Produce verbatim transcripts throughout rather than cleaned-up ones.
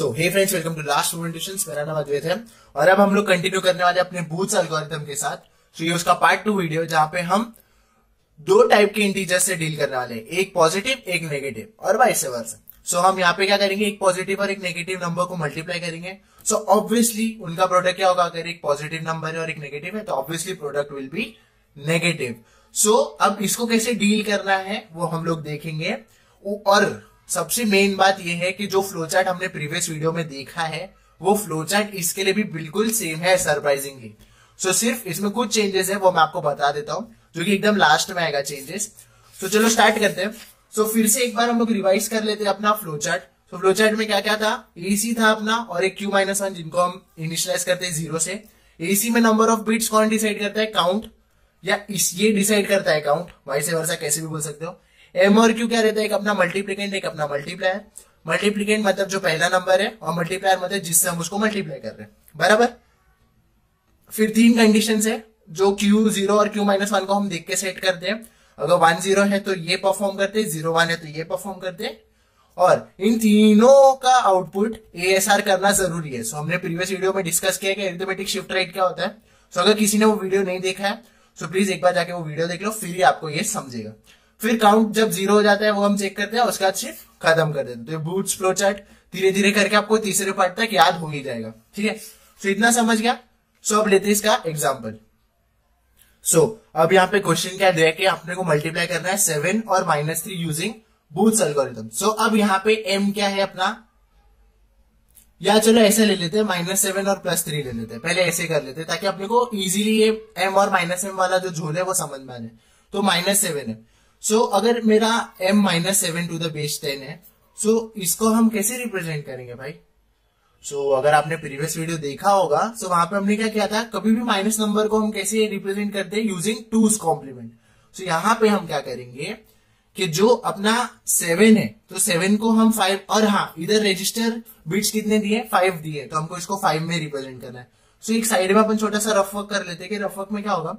So hey friends, welcome to last presentation. मेरा नाम अद्वैत है और अब हम लोग कंटिन्यू करने वाले अपने बूथ्स एल्गोरिथम के साथ। तो ये उसका पार्ट टू वीडियो जहां पे हम दो टाइप के इंटीजर्स से डील करने वाले हैं, एक पॉजिटिव एक नेगेटिव और वाइस वर्सा। सो हम यहाँ पे क्या करेंगे, एक पॉजिटिव और एक नेगेटिव नंबर को मल्टीप्लाई करेंगे। सो so, ऑब्वियसली उनका प्रोडक्ट क्या होगा, अगर एक पॉजिटिव नंबर है और एक नेगेटिव है तो obviously product will be negative. So अब इसको कैसे डील करना है वो हम लोग देखेंगे। और सबसे मेन बात यह है कि जो फ्लोचार्ट हमने प्रीवियस वीडियो में देखा है वो फ्लोचार्ट इसके लिए भी बिल्कुल सेम है, सरप्राइजिंगली। सो so, सिर्फ इसमें कुछ चेंजेस है वो मैं आपको बता देता हूं, जो कि एकदम लास्ट में आएगा चेंजेस। तो चलो स्टार्ट करते हैं। सो so, फिर से एक बार हम लोग रिवाइज कर लेते हैं अपना फ्लोचार्ट। तो फ्लोचार्ट में क्या क्या था, एसी था अपना और एक क्यू माइनस वन जिनको हम इनिशियलाइज करते हैं जीरो से। एसी में नंबर ऑफ बिट्स कौन डिसाइड करता है, काउंट, या इस ये डिसाइड करता है काउंट, वाइस वर्सा कैसे भी बोल सकते हो। एम और क्यू क्या रहता है, एक अपना मल्टीप्लिकेंट एक अपना मल्टीप्लायर। मल्टीप्लिकेंट मतलब जो पहला नंबर है और मल्टीप्लायर मतलब जिससे हम उसको मल्टीप्लाई कर रहे हैं, बराबर। फिर तीन कंडीशन है जो क्यू जीरो और क्यू माइनस वन को हम देख के सेट करते हैं। अगर वन जीरो है तो ये परफॉर्म करते हैं, जीरो वन है तो ये परफॉर्म करते हैं, और इन तीनों का आउटपुट एएसआर करना जरूरी है। सो हमने प्रीवियस वीडियो में डिस्कस किया कि अरिथमेटिक शिफ्ट राइट क्या होता है। सो अगर किसी ने वो वीडियो नहीं देखा है सो प्लीज एक बार जाके वो वीडियो देख लो, फिर ही आपको ये समझेगा। फिर काउंट जब जीरो हो जाता है वो हम चेक करते हैं, उसके बाद सिर्फ खत्म कर देते हैं। तो बूट्स फ्लो चार्ट धीरे धीरे करके आपको तीसरे पार्ट तक याद हो ही जाएगा, ठीक है। सो इतना समझ गया। सो अब लेते हैं इसका एग्जाम्पल। सो so, अब यहाँ पे क्वेश्चन क्या दिया कि आपने को मल्टीप्लाई करना है सेवन और minus three using Booth's algorithm. So अब यहाँ पे एम क्या है अपना, या चलो ऐसे ले लेते हैं, माइनस सेवन और प्लस थ्री ले लेते हैं। पहले ऐसे कर लेते हैं ताकि अपने को इजीली ये एम और माइनस एम वाला जो झोल है वो समझ में आ जाए। तो माइनस सेवन है। सो so, अगर मेरा m minus seven to the base ten है, सो so, इसको हम कैसे रिप्रेजेंट करेंगे भाई। सो so, अगर आपने प्रीवियस वीडियो देखा होगा सो so, वहां पे हमने क्या किया था, कभी भी माइनस नंबर को हम कैसे रिप्रेजेंट करते हैं, यूजिंग टूज कॉम्प्लीमेंट। सो यहाँ पे हम क्या करेंगे कि जो अपना सेवन है तो सेवन को हम फाइव, और हाँ इधर रजिस्टर बिट्स कितने दिए, फाइव दिए, तो हमको इसको फाइव में रिप्रेजेंट करना है। सो so, एक साइड में अपन छोटा सा रफ वर्क कर लेते हैं कि रफ वर्क में क्या होगा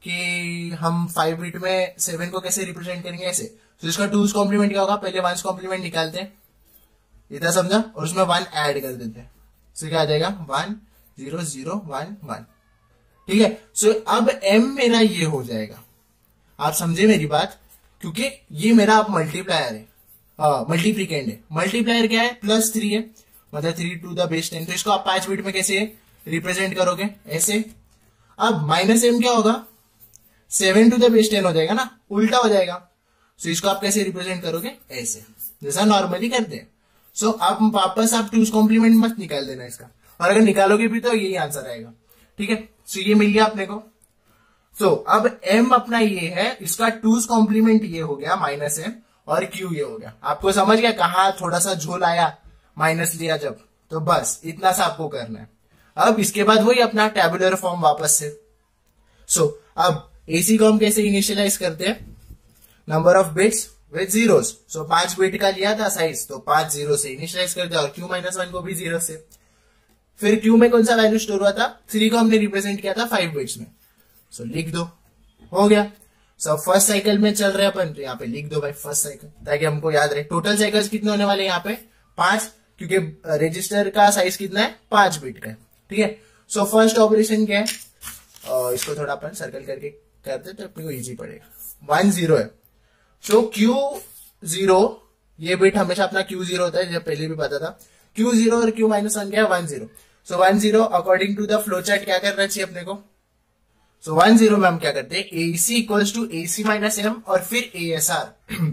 कि हम फाइव बिट में सेवन को कैसे रिप्रेजेंट करेंगे, ऐसे। तो इसका टूज कॉम्प्लीमेंट क्या होगा, पहले वन कॉम्प्लीमेंट निकालते हैं, इतना समझा, और उसमें वन ऐड कर देते हैं। सो क्या आ जाएगा, one zero zero one one, ठीक है। सो अब एम मेरा ये हो जाएगा, आप समझे मेरी बात, क्योंकि ये मेरा अब मल्टीप्लायर है, मल्टीप्लिकेंट है। मल्टीप्लायर क्या है, प्लस थ्री है, मतलब three to the base ten. तो इसको आप पांच बिट में कैसे रिप्रेजेंट करोगे, ऐसे। अब माइनस एम क्या होगा, seven to the base ten हो जाएगा ना, उल्टा हो जाएगा। सो so, इसको आप कैसे रिप्रेजेंट करोगे, ऐसे, जैसा नॉर्मली करते हैं। सो so, आप वापस आप टूज कॉम्प्लीमेंट मत निकाल देना इसका, और अगर निकालोगे भी तो यही आंसर आएगा, ठीक है। सो so, ये मिल गया अपने को। सो so, अब m अपना ये है, इसका टूज कॉम्प्लीमेंट ये हो गया माइनस एम, और q ये हो गया। आपको समझ गया कहाँ थोड़ा सा झोल आया, माइनस लिया जब, तो बस इतना सा आपको करना है। अब इसके बाद वही अपना टेबुलर फॉर्म वापस से। सो so, अब एसी को हम कैसे इनिशियलाइज करते हैं, number of bits with zeros. So पांच बिट का लिया था साइज, तो पांच जीरो से इनिशियलाइज कर दिया, और क्यू माइनस वन को भी जीरो से। फिर क्यू में कौन सा वैल्यू स्टोर हुआ था, थ्री को हमने रिप्रेजेंट किया था फाइव बिट्स में। सो so, लिख दो, हो गया। सो so, फर्स्ट साइकिल में चल रहे अपन, तो यहाँ पे लिख दो भाई फर्स्ट साइकिल, ताकि हमको याद रहे। टोटल साइकिल्स कितने होने वाले यहाँ पे, पांच, क्योंकि रजिस्टर का साइज कितना है, पांच बिट का, ठीक है। सो फर्स्ट ऑपरेशन क्या है, uh, इसको थोड़ा अपन सर्कल करके करते तो अपने को इजी पड़ेगा। वन जीरो है, सो क्यू जीरो, ये बिट हमेशा अपना क्यू जीरो होता है, जब पहले भी पता था। क्यू जीरो और क्यू माइनस वन क्या है, one zero. So one zero according to the flow chart क्या करना चाहिए अपने को। सो वन जीरो में हम क्या करते हैं, AC equals to AC minus M और फिर A S R.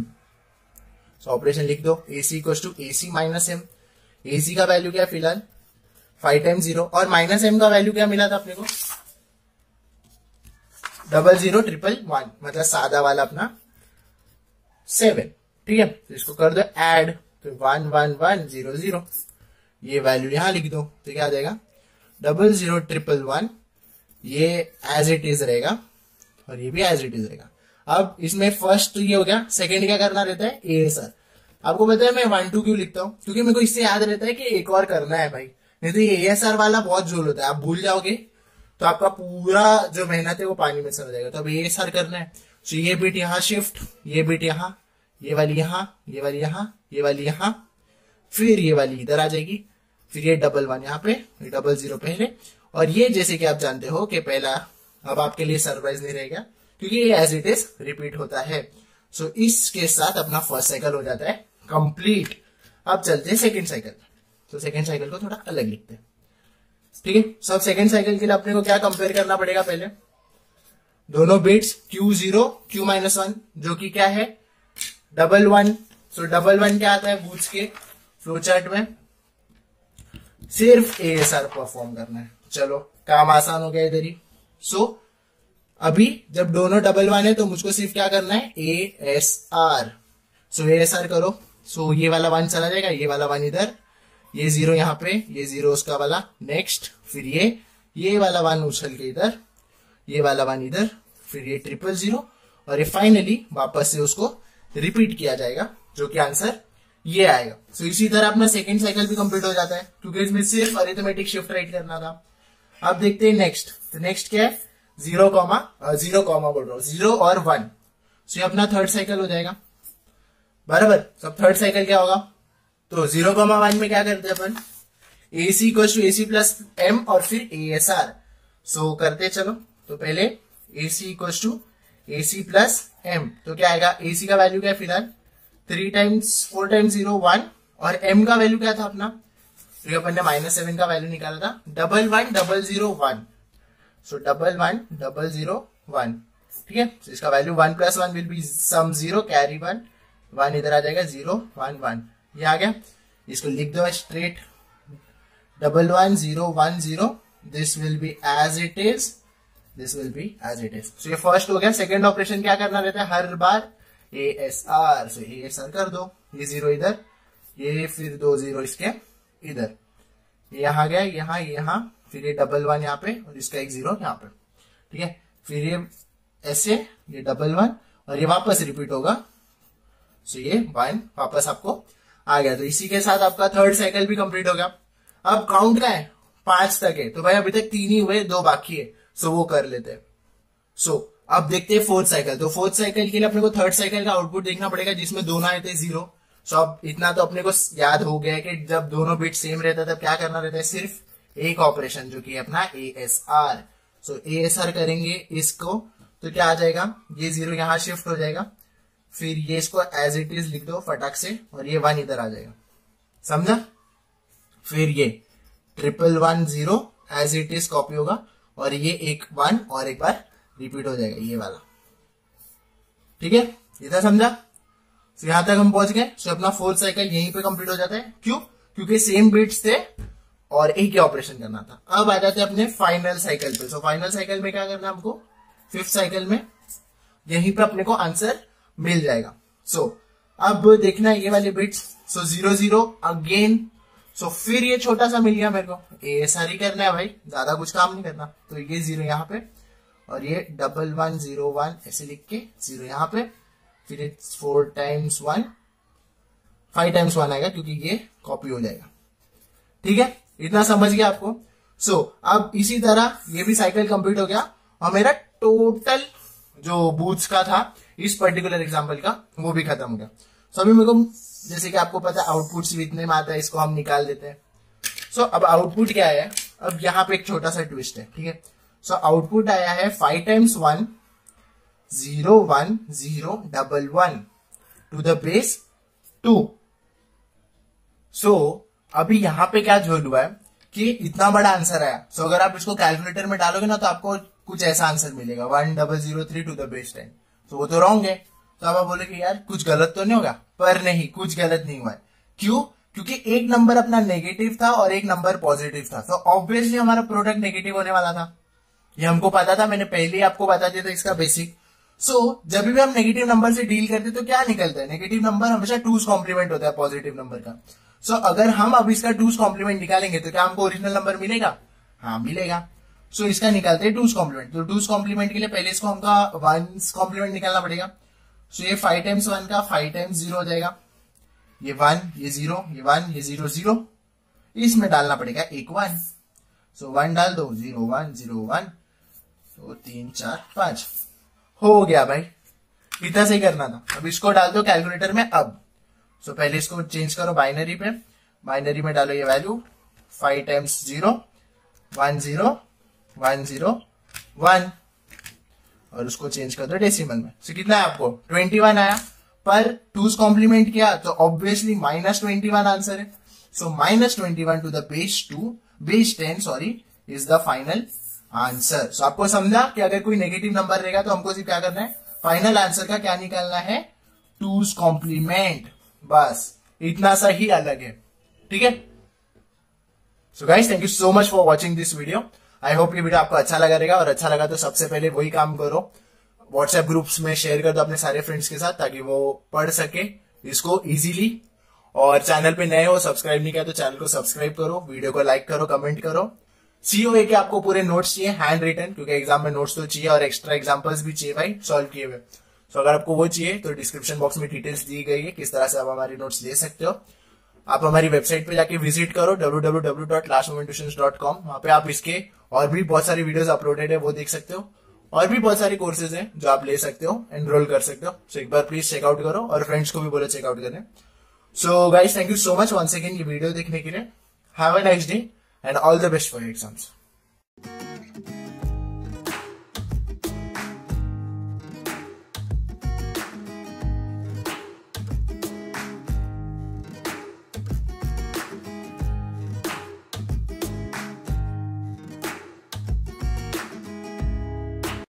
So operation लिख दो, AC equals to AC minus M. AC का वैल्यू क्या है फिलहाल, फाइव टाइम जीरो, और माइनस एम का वैल्यू क्या मिला था अपने को, डबल जीरो ट्रिपल वन, मतलब सादा वाला अपना सेवन, ठीक है। तो इसको कर दो ऐड, तो one one one zero zero, ये वैल्यू यहां लिख दो, तो क्या आ जाएगा, डबल जीरो ट्रिपल वन, ये एज इट इज रहेगा और ये भी एज इट इज रहेगा। अब इसमें फर्स्ट ये हो गया, सेकंड क्या करना रहता है, एएसआर। आपको पता है मैं वन टू क्यों लिखता हूं, क्योंकि मेरे को इससे याद रहता है कि एक और करना है भाई, नहीं तो ये एएसआर वाला बहुत जोल होता है, आप भूल जाओगे तो आपका पूरा जो मेहनत है वो पानी में चला जाएगा। तो अब ये सर करना है, तो ये बिट यहाँ शिफ्ट, ये बिट यहाँ, ये वाली यहाँ, ये वाली यहाँ, ये वाली यहाँ, फिर ये वाली इधर आ जाएगी, फिर ये डबल वन यहाँ पे, ये डबल जीरो पहले, और ये जैसे कि आप जानते हो कि पहला अब आपके लिए सरप्राइज नहीं रहेगा क्योंकि ये एज इट इज रिपीट होता है। सो so, इसके साथ अपना फर्स्ट साइकिल हो जाता है कंप्लीट। अब चलते हैं सेकेंड साइकिल। तो सेकेंड साइकिल को थोड़ा अलग लिखते हैं, ठीक है। सब सेकेंड साइकिल के लिए अपने को क्या कंपेयर करना पड़ेगा, पहले दोनों bits Q zero Q minus one जो कि क्या है double one. So double one क्या आता है बूट्स के फ्लो चार्ट में, सिर्फ एएसआर परफॉर्म करना है। चलो काम आसान हो गया इधर ही। सो so, अभी जब दोनों डबल वन है तो मुझको सिर्फ क्या करना है एएसआर। सो एएसआर करो। सो so, ये वाला वन चला जाएगा, ये वाला वन इधर, ये जीरो यहाँ पे, ये जीरो उसका वाला नेक्स्ट, फिर ये ये वाला वन उछल के इधर, ये वाला वन इधर, फिर ये ट्रिपल जीरो, और ये फाइनली वापस से उसको रिपीट किया जाएगा जो कि आंसर ये आएगा। सो so, इसी तरह अपना सेकेंड साइकिल भी कंप्लीट हो जाता है क्योंकि इसमें सिर्फ अरिथमेटिक शिफ्ट राइट करना था। अब देखते हैं नेक्स्ट। तो नेक्स्ट क्या है जीरो कॉमा जीरो कॉमा बोल रहा हूं जीरो और वन। सो ये अपना थर्ड साइकिल हो जाएगा बराबर। सब थर्ड साइकिल क्या होगा, तो जीरो कॉमा वन में क्या करते हैं अपन A C equal to A C plus M और फिर ए एस आर। सो करते चलो। तो पहले A C equal to A C plus M, तो क्या आएगा ए सी का वैल्यू क्या है फिलहाल three times four times zero one, और एम का वैल्यू क्या था अपना, तो अपन ने माइनस सेवन का वैल्यू निकाला था double one double zero one. So double one double zero one, ठीक है। so, इसका value one plus one will be sum zero carry one, one इधर आ जाएगा जीरो वन वन, ये आ गया। इसको लिख दो straight double one zero one zero, this will be as it is, this will be as it is. So ये first हो गया। सेकेंड ऑपरेशन क्या करना रहता है हर बार A S R. So A S R कर दो, ये जीरो इधर, ये फिर दो जीरो इसके इधर, यहाँ गया यहाँ यहाँ, फिर ये डबल वन यहाँ पे और इसका एक जीरो यहाँ पे, ठीक है। फिर ये ऐसे ये डबल वन और ये वापस रिपीट होगा। सो ये वन वापस आपको आ गया। तो इसी के साथ आपका थर्ड साइकिल भी कंप्लीट हो गया। अब काउंट का है पांच तक है, तो भाई अभी तक तीन ही हुए, दो बाकी है, सो वो कर लेते हैं। सो अब देखते हैं फोर्थ साइकिल। तो फोर्थ साइकिल के लिए अपने को थर्ड साइकिल का आउटपुट देखना पड़ेगा जिसमें दोनों आए थे जीरो। सो अब इतना तो अपने को याद हो गया कि जब दोनों बिट सेम रहता तब क्या करना रहता है, सिर्फ एक ऑपरेशन जो कि अपना A S R. So A S R करेंगे इसको, तो क्या आ जाएगा, ये जीरो यहाँ शिफ्ट हो जाएगा, फिर ये इसको एज इट इज लिख दो फटाक से, और ये वन इधर आ जाएगा, समझा। फिर ये triple one zero as it is copy होगा, और ये एक वन और एक बार रिपीट हो जाएगा ये वाला, ठीक है। इधर समझा। तो यहां तक हम पहुंच गए। सो अपना फोर्थ साइकिल यहीं पे कंप्लीट हो जाता है। क्यों, क्योंकि सेम बिट्स थे और एक ही ऑपरेशन करना था। अब आ जाते हैं अपने फाइनल साइकिल पे। सो फाइनल साइकिल में क्या करना है हमको, फिफ्थ साइकिल में यहीं पे अपने को आंसर मिल जाएगा। सो so, अब देखना है ये वाले bits. So zero zero again. So फिर ये छोटा सा मिल गया मेरे को, ए एस आर ही करना है भाई, ज्यादा कुछ काम नहीं करना। तो ये जीरो यहाँ पे और ये डबल वन जीरो वन ऐसे लिख के जीरो यहाँ पे, फिर four times one, five times one आएगा क्योंकि ये कॉपी हो जाएगा, ठीक है। इतना समझ गया आपको। सो so, अब इसी तरह ये भी साइकिल कंप्लीट हो गया और मेरा टोटल जो बूथ्स का था इस पर्टिकुलर एग्जांपल का वो भी खत्म हो गया। सो so, अभी मेरे को जैसे कि आपको पता है आउटपुट इतने में आता है, इसको हम निकाल देते हैं। सो so, अब आउटपुट क्या है, अब यहाँ पे एक छोटा सा ट्विस्ट है, ठीक है। सो आउटपुट आया है five times one zero one zero double one to the base two. So अभी यहाँ पे क्या जोड़ हुआ है कि इतना बड़ा आंसर आया। सो so, अगर आप इसको कैलकुलेटर में डालोगे ना तो आपको कुछ ऐसा आंसर मिलेगा one double zero three to the base ten. तो वो तो रॉन्ग है। तो अब आप बोले यार कुछ गलत तो नहीं होगा, पर नहीं, कुछ गलत नहीं हुआ है। क्यों, क्योंकि एक नंबर अपना नेगेटिव था और एक नंबर पॉजिटिव था। तो ऑब्वियसली हमारा प्रोडक्ट नेगेटिव होने वाला था, ये हमको पता था, मैंने पहले ही आपको बता दिया था इसका बेसिक। सो so, जब भी हम नेगेटिव नंबर से डील करते तो क्या निकलता है, नेगेटिव नंबर हमेशा टूज कॉम्प्लीमेंट होता है पॉजिटिव नंबर का। सो so, अगर हम अब इसका टूज कॉम्प्लीमेंट निकालेंगे तो क्या हमको ओरिजिनल नंबर मिलेगा, हाँ मिलेगा। सो so, इसका निकालते हैं टूज कॉम्प्लीमेंट। तो टूज कॉम्प्लीमेंट के लिए पहले इसको हमका वन कॉम्प्लीमेंट निकालना पड़ेगा। सो so, ये फाइव टाइम्स वन का फाइव टाइम्स जीरो हो जाएगा, ये वन ये जीरो ये वन ये जीरो जीरो, इसमें डालना पड़ेगा एक वन। सो so, वन डाल दो, जीरो वन जीरो वन, तो तीन चार पांच हो गया भाई। इतना से करना था। अब इसको डाल दो कैलकुलेटर में। अब सो so, पहले इसको चेंज करो बाइनरी पे, बाइनरी में डालो ये value five times zero, one zero one zero one, और उसको चेंज कर दो डेसिमल में। सो so, कितना है आपको ट्वेंटी वन आया, पर टूज कॉम्प्लीमेंट किया तो obviously minus twenty one answer है। So minus twenty one to the base two base ten sorry is the final answer. So आपको समझा कि अगर कोई नेगेटिव नंबर रहेगा तो हमको सिर्फ क्या करना है, फाइनल आंसर का क्या निकालना है, टूज कॉम्प्लीमेंट, बस इतना सा ही अलग है। ठीक है। So guys thank you so much for watching this video. I hope ये वीडियो आपको अच्छा लगा रहेगा, और अच्छा लगा तो सबसे पहले वही काम करो, व्हाट्सएप ग्रुप्स में शेयर कर दो अपने सारे फ्रेंड्स के साथ, ताकि वो पढ़ सके इसको इजीली। और चैनल पे नए हो, सब्सक्राइब नहीं किया तो चैनल को सब्सक्राइब करो, वीडियो को लाइक करो, कमेंट करो। सीओए के आपको पूरे नोट्स चाहिए हैंड रिटन, क्योंकि एग्जाम में नोट्स तो चाहिए और एक्स्ट्रा एग्जांपल्स भी चाहिए भाई सॉल्व किए हुए। तो अगर आपको वो चाहिए तो डिस्क्रिप्शन बॉक्स में डिटेल्स दी गई है किस तरह से आप हमारी नोट्स ले सकते हो। आप हमारी वेबसाइट पे जाके विजिट करो W W W dot last moment tuitions dot com. वहां पे आप इसके और भी बहुत सारी वीडियोस अपलोडेड है वो देख सकते हो, और भी बहुत सारे कोर्सेज हैं जो आप ले सकते हो, एनरोल कर सकते हो। सो एक बार प्लीज चेकआउट करो और फ्रेंड्स को भी बोलो चेकआउट करें। So guys thank you so much once again ये वीडियो देखने के लिए। Have a nice day and all the best for your exams.